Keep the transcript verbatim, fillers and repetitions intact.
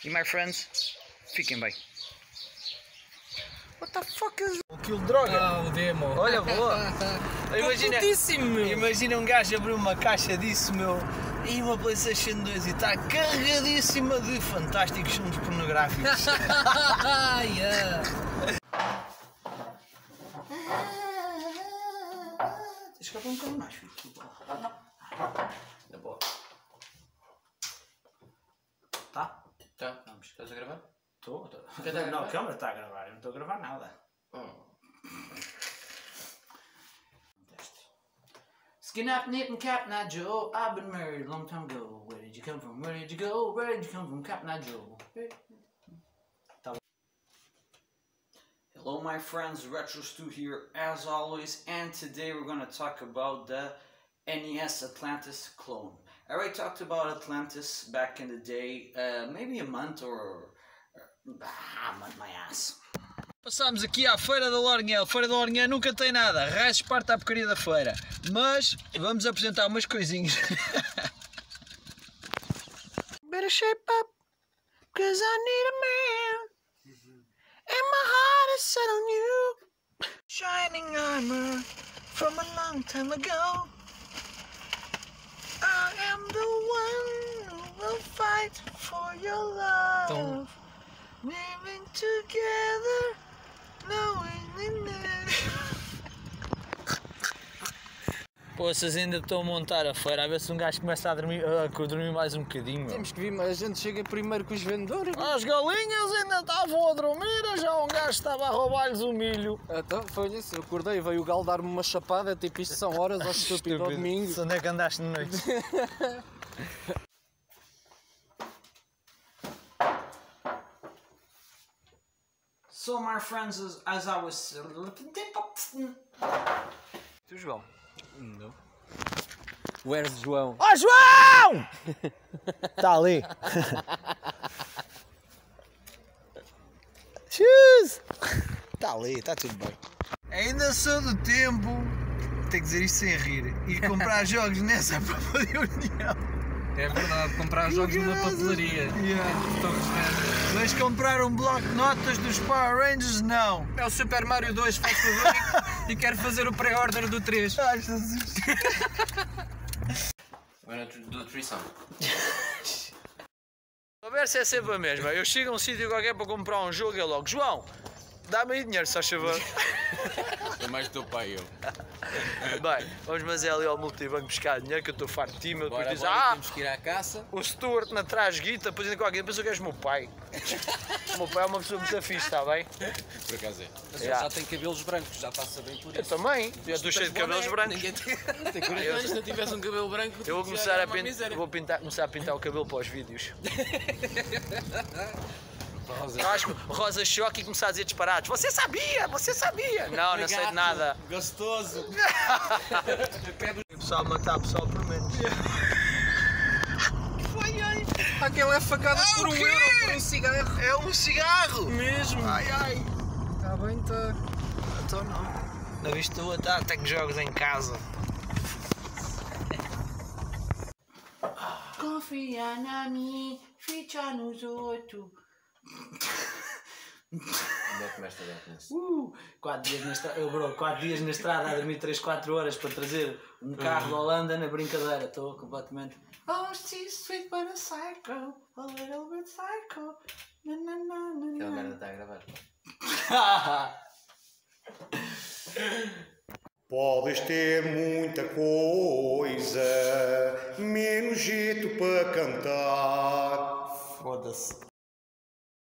E my friends, fiquem bem. What the fuck is... Um quilo de droga? Ah, o demo. Olha, boa. Imagina, meu. imagina um gajo abrir uma caixa disso, meu, e uma PlayStation dois e está carregadíssima de fantásticos filmes pornográficos. yeah. Tens que abrir um bocadinho mais, filho. Na boa. Tá? Tá, vamos. Estás a gravar? Estou. Tô. Já está a Não, gravar? a câmera está a gravar, eu não estou a gravar nada. Oh. Skin up, nip and cap, not Joe. I've been married a long time ago. Where did you come from? Where did you go? Where did you come from? Cap, not Joe. Hello my friends, RetroStu here as always, and today we're going to talk about the N E S Atlantis clone. I already talked about Atlantis back in the day, uh, maybe a month or... Ah, month my ass. Passámos aqui à Feira da Lourinhã. Feira da Lourinhã nunca tem nada, resto parte à porcaria da feira. Mas vamos apresentar umas coisinhas. Better shape up, cause I need a man. And my heart is set on you. Shining armor from a long time ago. I am the one who will fight for your love. Então... Living together, knowing it. Poças, ainda estou a montar a feira, a ver se um gajo começa a dormir, a dormir mais um bocadinho. Temos que vir, mas a gente chega primeiro com os vendedores. As galinhas ainda estavam a dormir, já um gajo estava a roubar-lhes o milho. Então, foi isso, eu acordei, veio o galo dar-me uma chapada, tipo isto são horas ao estúpido ao domingo. Onde é que andaste de noite? So my friends, as, as I was... Tu, João? Não. Where's João? Ó, João! Está ali. Está ali, está tudo bem. Ainda sou do tempo, tenho que dizer isto sem rir, e comprar jogos nessa própria união. É verdade, comprar jogos numa papelaria. Yeah. Mas comprar um bloco de notas dos Power Rangers, não. É o Super Mario dois, faz favor, e quero fazer o pré-order do três. Ai, Jesus. Agora do threesome. A conversa é sempre a mesma. Eu chego a um sítio qualquer para comprar um jogo e é logo: João, dá-me aí dinheiro, se faz favor. É mais do teu pai eu. Bem, vamos mas é ali ao multibanco buscar dinheiro que eu estou farto de ti, meu. Depois Bora, diz: bora, ah, temos que ir à caça. o Stuart na trasguita, depois ainda qualquer pensa que és o meu pai. O meu pai é uma pessoa muito fixe, está bem? Por acaso é. Mas ele Yeah. já tem cabelos brancos, já passa bem por Eu isso. também, eu estou cheio de cabelos brancos. Ninguém tem, tem quarenta anos, se não tivesse um cabelo branco, Eu vou já começar era a, uma pin... miséria. vou pintar, começar a pintar o cabelo para os vídeos. Rosa. Eu acho que o Rosa Choque e começar a dizer disparados. Você sabia, você sabia. Não, não sei de nada. Gostoso. O pessoal matar o pessoal por menos. Foi aí. Aquela é facada Ah, por o um quê? euro, por um cigarro. É um cigarro. Mesmo. Ai, ai. Está bem, está. Então não. Na vista tua, tá, tenho jogos em casa. Confia na mim, ficha nos outros. Onde é que começa a dar nisso? Uh, quatro dias na estrada, eu bro, quatro dias na estrada a dormir três, quatro horas para trazer um carro da Holanda na brincadeira, estou completamente. Oh, she's sweet but a psycho, a little bit psycho. Na, na, na, na, Aquela na. merda está a gravar. Podes ter muita coisa, menos jeito para cantar. Foda-se.